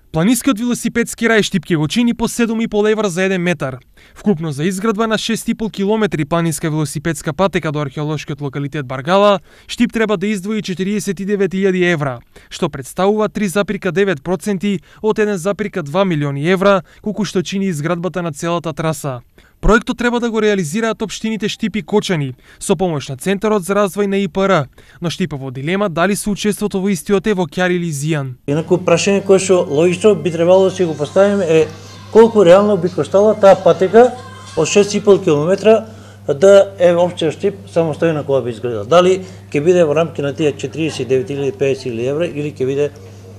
Планинскиот велосипедски рај Штип ќе го чини по 7,5 евра за 1 метар. Вкупно за изградба на 6,5 километри планинска велосипедска патека до археолошкиот локалитет Баргала, Штип треба да издвои 49.000 евра, што представува 3,9% од 1,2 милиони евра, колку што чини изградбата на целата траса. Проектот треба да го реализираат општините Штип и Кочани со помош на Центарот за развој на ИПР, но Штип во дилема дали соучеството во истиот е во ќар или зијан. Инаку прашање кое што логично би требало да си го поставиме е колку реално би коштала таа патека од 6,5 км да е општина Штип самостојна кога би изградила. Дали ќе биде во рамки на тие 49.000 50.000 евра или ќе биде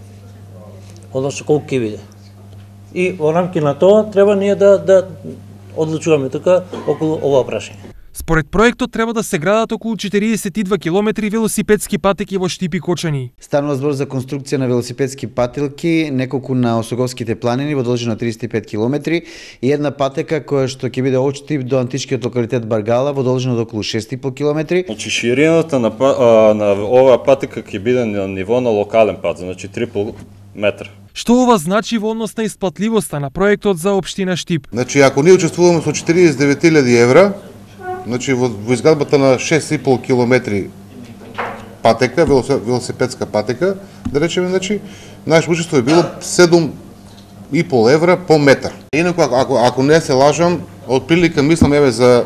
односно колку ќе биде. И во рамки на тоа треба ние да одлучуваме тука околу ова прашање. Според проектот треба да се градат околу 42 километри велосипедски патеки во Штип и Кочани. Станува збор за конструкција на велосипедски пателки неколку на Осоговските планини во должина 35 километри и една патека која што ќе биде од Штип до античкиот локалитет Баргала во должина од околу 6,5 километри. Значи ширината на оваа патека ќе биде на ниво на локален пат, значи 3,5 метра. Што ова значи во однос на исплатливоста на проектот за општина Штип? Значи ако ние учествуваме со 49.000 евра, значи во изградбата на 6,5 километри патека, велосипедска патека, да речеме, значи, наше учество е било 7,5 евра по метар. Инаку, ако не се лажам, од прилика мислам за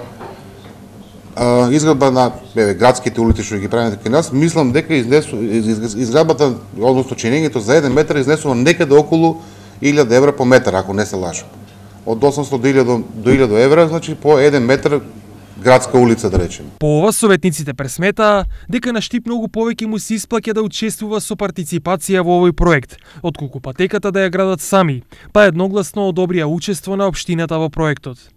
изградба на градските улици што ги правиме кај нас, мислам дека изградбата, односно чинењето за 1 метар изнесува некаде околу 1000 евра по метар, ако не се лажам. Од 800 до 1000 евра, значи по 1 метар градска улица, да речеме. По ова советниците пресметаа дека на Штип многу повеќе му се исплаќа да учествува со партиципација во овој проект, отколку патеката да ја градат сами, па едногласно одобрија учество на општината во проектот.